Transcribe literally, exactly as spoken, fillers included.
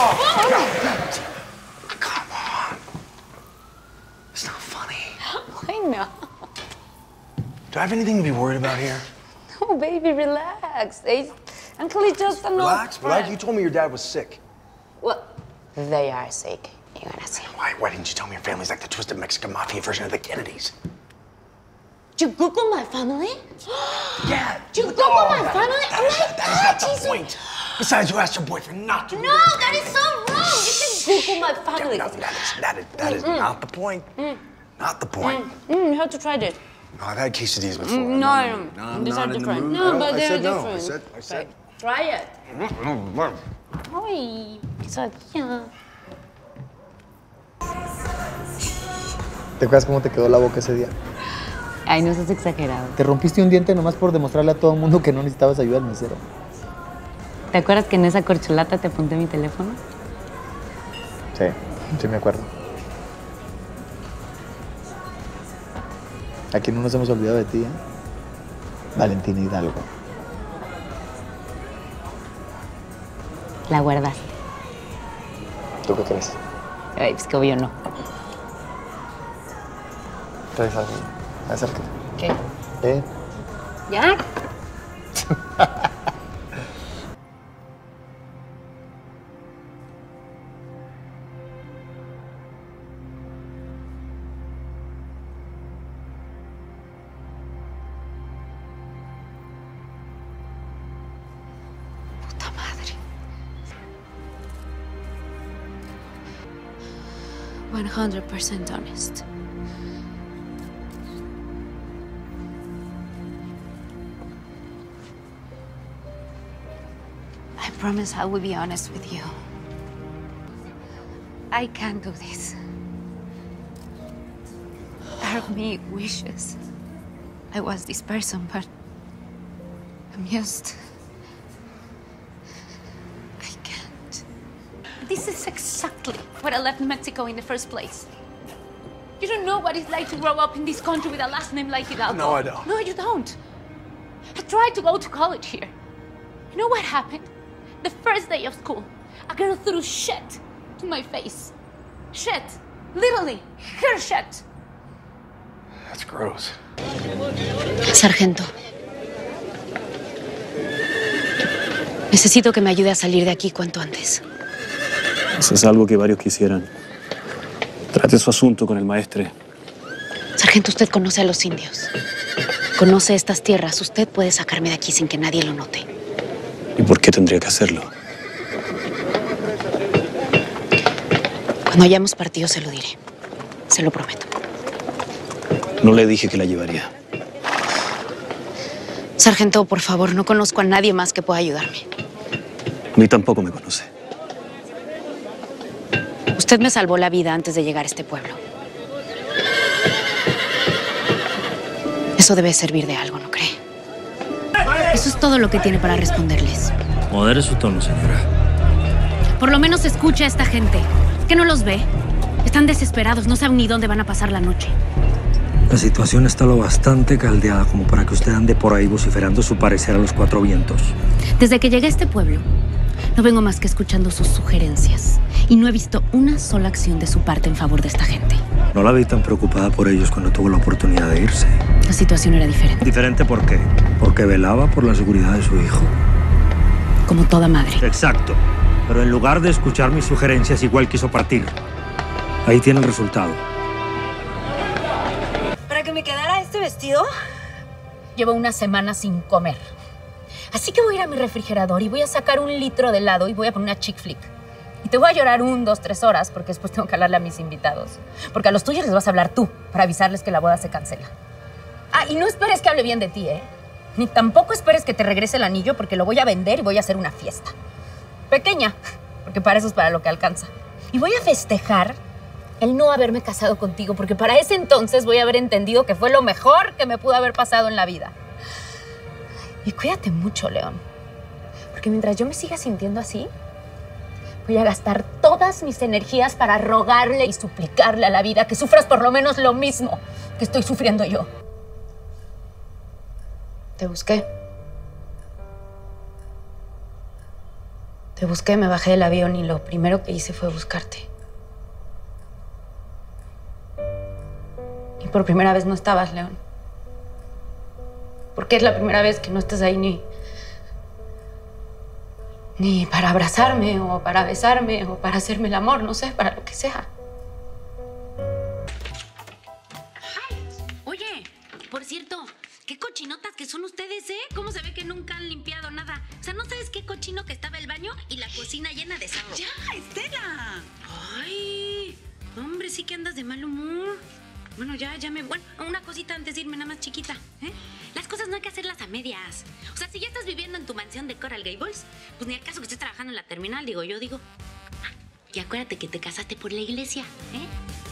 Oh. Come on. It's not funny. I know. Do I have anything to be worried about here? No, baby, relax. They, Uncle is just an Relax, old relax. You told me your dad was sick. Well, they are sick. You're gonna see. Why, why didn't you tell me your family's like the twisted Mexican mafia version of the Kennedys? You Google my family? Yeah. You Google oh, my that, family? That, Oh that, my that is not God, the point. Besides, you asked your boyfriend not to. No, that is so wrong. You can Google my family. No, that is, that is, that is mm. not the point. Mm. Not the point. Mm. Mm, you have to try this. No, I've had quesadillas before. Mm, no, no, no, no. These are different. No, but they're different. No. I said, I said. Try it. Ay, quesadilla. ¿Te acuerdas cómo te quedó la boca ese día? Ay, no seas exagerado. Te rompiste un diente nomás por demostrarle a todo el mundo que no necesitabas ayuda al mesero. ¿Te acuerdas que en esa corcholata te apunté mi teléfono? Sí, sí me acuerdo. Aquí no nos hemos olvidado de ti, ¿eh? Valentina Hidalgo. La guardaste. ¿Tú qué crees? Ay, pues que obvio no. ¿Traes algo? Acércate. ¿Qué? ¿Eh? ¿Ya? Puta madre. one hundred percent honest. I promise I will be honest with you. I can't do this. Part of me wishes I was this person, but I'm just... I can't. This is exactly what I left Mexico in the first place. You don't know what it's like to grow up in this country with a last name like Hidalgo. No, I don't. No, you don't. I tried to go to college here. You know what happened? The first day of school, a girl threw shit to my face. Shit. Literally, her shit. That's gross. Sargento. Necesito que me ayude a salir de aquí cuanto antes. Eso es algo que varios quisieran. Trate su asunto con el maestre. Sargento, usted conoce a los indios. Conoce estas tierras. Usted puede sacarme de aquí sin que nadie lo note. ¿Y por qué tendría que hacerlo? Cuando hayamos partido se lo diré. Se lo prometo. No le dije que la llevaría. Sargento, por favor, no conozco a nadie más que pueda ayudarme. A mí tampoco me conoce. Usted me salvó la vida antes de llegar a este pueblo. Eso debe servir de algo, ¿no cree? Eso es todo lo que tiene para responderles. Modere su tono, señora. Por lo menos escucha a esta gente. ¿Que no los ve? Están desesperados, no saben ni dónde van a pasar la noche. La situación está lo bastante caldeada como para que usted ande por ahí vociferando su parecer a los cuatro vientos. Desde que llegué a este pueblo, no vengo más que escuchando sus sugerencias. Y no he visto una sola acción de su parte en favor de esta gente. No la vi tan preocupada por ellos cuando tuvo la oportunidad de irse. La situación era diferente. ¿Diferente por qué? Porque velaba por la seguridad de su hijo. Como toda madre. Exacto. Pero en lugar de escuchar mis sugerencias, igual quiso partir. Ahí tiene el resultado. ¿Para que me quedara este vestido? Llevo una semana sin comer. Así que voy a ir a mi refrigerador y voy a sacar un litro de helado y voy a poner una chick flick. Y te voy a llorar un, dos, tres horas porque después tengo que hablarle a mis invitados. Porque a los tuyos les vas a hablar tú para avisarles que la boda se cancela. Ah, y no esperes que hable bien de ti, ¿eh? Ni tampoco esperes que te regrese el anillo porque lo voy a vender y voy a hacer una fiesta. Pequeña, porque para eso es para lo que alcanza. Y voy a festejar el no haberme casado contigo porque para ese entonces voy a haber entendido que fue lo mejor que me pudo haber pasado en la vida. Y cuídate mucho, León. Porque mientras yo me siga sintiendo así, voy a gastar todas mis energías para rogarle y suplicarle a la vida que sufras por lo menos lo mismo que estoy sufriendo yo. Te busqué. Te Te busqué, me bajé del avión y lo primero que hice fue buscarte. Y por primera vez no estabas, León. Porque es la primera vez que no estás ahí ni... ni para abrazarme, o para besarme, o para hacerme el amor, no sé, para lo que sea. Oye, por cierto, qué cochinotas que son ustedes, ¿eh? ¿Cómo se ve que nunca han limpiado nada? O sea, ¿no sabes qué cochino que estaba el baño y la cocina llena de sarro? ¡Ya, Estela! Ay, hombre, sí que andas de mal humor. Bueno, ya, ya me... Bueno, una cosita antes de irme, nada más chiquita, ¿eh? Las cosas no hay que hacerlas a medias. O sea, si ya estás viviendo en tu mansión de Coral Gables, pues ni al caso que estés trabajando en la terminal, digo yo, digo. Y acuérdate que te casaste por la iglesia, ¿eh?